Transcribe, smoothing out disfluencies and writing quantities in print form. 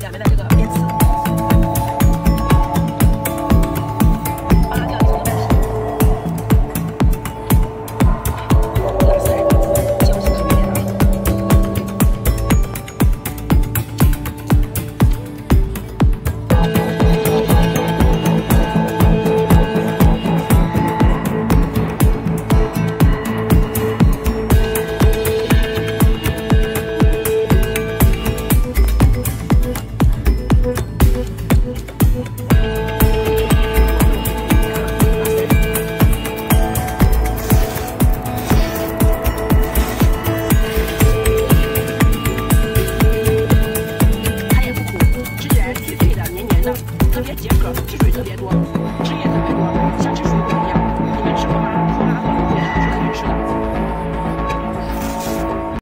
两边的这个边刺。 特别解渴，汁水特别多，汁也特别多，像吃水果一样。你们吃过吗？胡麻和芦荟是很难吃的。